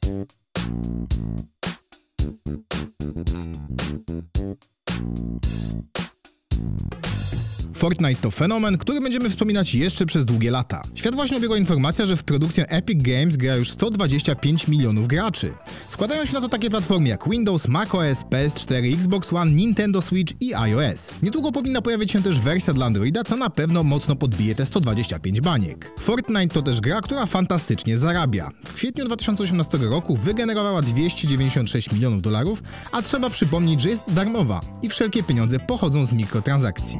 Fortnite to fenomen, który będziemy wspominać jeszcze przez długie lata. Świat właśnie obiegła informacja, że w produkcję Epic Games gra już 125 milionów graczy. Składają się na to takie platformy jak Windows, macOS, PS4, Xbox One, Nintendo Switch i iOS. Niedługo powinna pojawić się też wersja dla Androida, co na pewno mocno podbije te 125 baniek. Fortnite to też gra, która fantastycznie zarabia. W kwietniu 2018 roku wygenerowała 296 milionów dolarów, a trzeba przypomnieć, że jest darmowa i wszelkie pieniądze pochodzą z mikrotransakcji.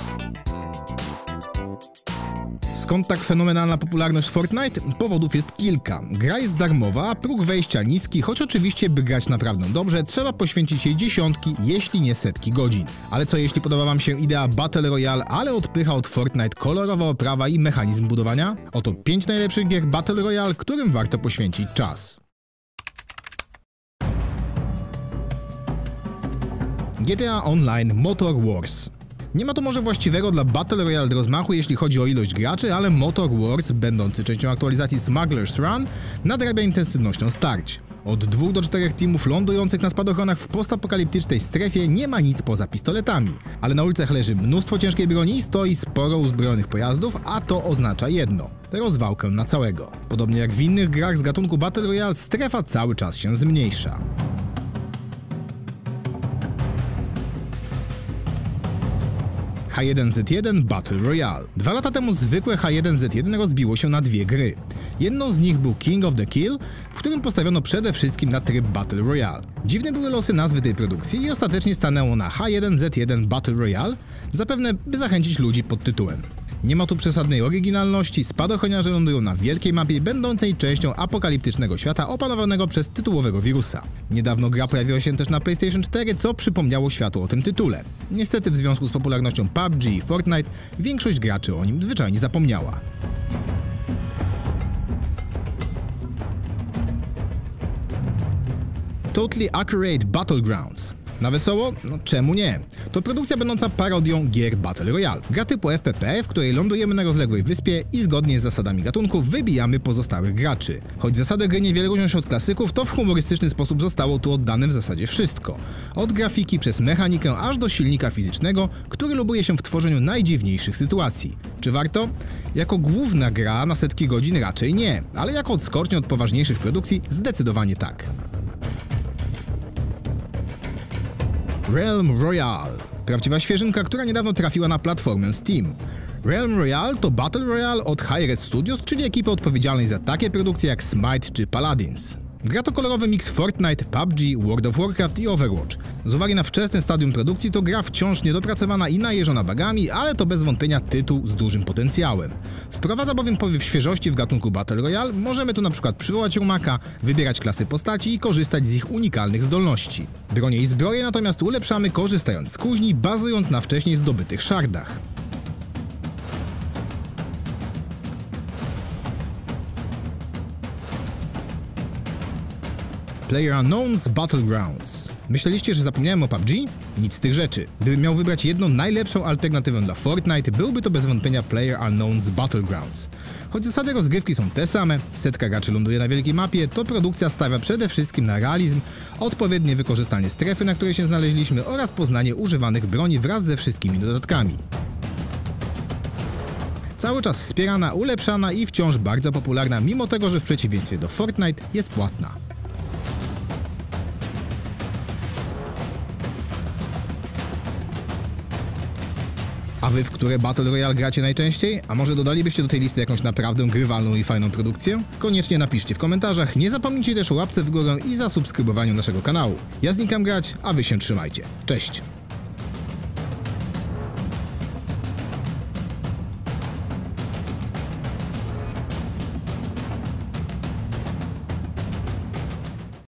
Skąd tak fenomenalna popularność Fortnite? Powodów jest kilka. Gra jest darmowa, a próg wejścia niski, choć oczywiście by grać naprawdę dobrze, trzeba poświęcić jej dziesiątki, jeśli nie setki godzin. Ale co jeśli podoba wam się idea Battle Royale, ale odpycha od Fortnite kolorowa oprawa i mechanizm budowania? Oto 5 najlepszych gier Battle Royale, którym warto poświęcić czas. GTA Online Motor Wars. Nie ma to może właściwego dla Battle Royale rozmachu, jeśli chodzi o ilość graczy, ale Motor Wars, będący częścią aktualizacji Smuggler's Run, nadrabia intensywnością starć. Od 2 do 4 teamów lądujących na spadochronach w postapokaliptycznej strefie nie ma nic poza pistoletami. Ale na ulicach leży mnóstwo ciężkiej broni i stoi sporo uzbrojonych pojazdów, a to oznacza jedno – rozwałkę na całego. Podobnie jak w innych grach z gatunku Battle Royale, strefa cały czas się zmniejsza. H1Z1 Battle Royale. 2 lata temu zwykłe H1Z1 rozbiło się na dwie gry. Jedną z nich był King of the Kill, w którym postawiono przede wszystkim na tryb Battle Royale. Dziwne były losy nazwy tej produkcji i ostatecznie stanęło na H1Z1 Battle Royale, zapewne by zachęcić ludzi pod tytułem. Nie ma tu przesadnej oryginalności, spadochroniarze lądują na wielkiej mapie, będącej częścią apokaliptycznego świata opanowanego przez tytułowego wirusa. Niedawno gra pojawiła się też na PlayStation 4, co przypomniało światu o tym tytule. Niestety w związku z popularnością PUBG i Fortnite, większość graczy o nim zwyczajnie zapomniała. Totally Accurate Battlegrounds. Na wesoło? No czemu nie? To produkcja będąca parodią gier Battle Royale. Gra typu FPP, w której lądujemy na rozległej wyspie i zgodnie z zasadami gatunku wybijamy pozostałych graczy. Choć zasady gry niewiele różnią się od klasyków, to w humorystyczny sposób zostało tu oddane w zasadzie wszystko. Od grafiki przez mechanikę aż do silnika fizycznego, który lubuje się w tworzeniu najdziwniejszych sytuacji. Czy warto? Jako główna gra na setki godzin raczej nie, ale jako odskocznia od poważniejszych produkcji zdecydowanie tak. Realm Royale. Prawdziwa świeżynka, która niedawno trafiła na platformę Steam. Realm Royale to Battle Royale od Hi-Rez Studios, czyli ekipy odpowiedzialnej za takie produkcje jak Smite czy Paladins. Gra to kolorowy miks Fortnite, PUBG, World of Warcraft i Overwatch. Z uwagi na wczesne stadium produkcji to gra wciąż niedopracowana i najeżona bugami, ale to bez wątpienia tytuł z dużym potencjałem. Wprowadza bowiem powiew świeżości w gatunku Battle Royale, możemy tu na przykład przywołać rumaka, wybierać klasy postaci i korzystać z ich unikalnych zdolności. Bronie i zbroje natomiast ulepszamy korzystając z kuźni, bazując na wcześniej zdobytych szardach. PlayerUnknown's Battlegrounds. Myśleliście, że zapomniałem o PUBG? Nic z tych rzeczy. Gdybym miał wybrać jedną najlepszą alternatywę dla Fortnite, byłby to bez wątpienia PlayerUnknown's Battlegrounds. Choć zasady rozgrywki są te same, setka graczy ląduje na wielkiej mapie, to produkcja stawia przede wszystkim na realizm, odpowiednie wykorzystanie strefy, na której się znaleźliśmy oraz poznanie używanych broni wraz ze wszystkimi dodatkami. Cały czas wspierana, ulepszana i wciąż bardzo popularna, mimo tego, że w przeciwieństwie do Fortnite jest płatna. A wy w które Battle Royale gracie najczęściej? A może dodalibyście do tej listy jakąś naprawdę grywalną i fajną produkcję? Koniecznie napiszcie w komentarzach, nie zapomnijcie też o łapce w górę i zasubskrybowaniu naszego kanału. Ja znikam grać, a wy się trzymajcie. Cześć!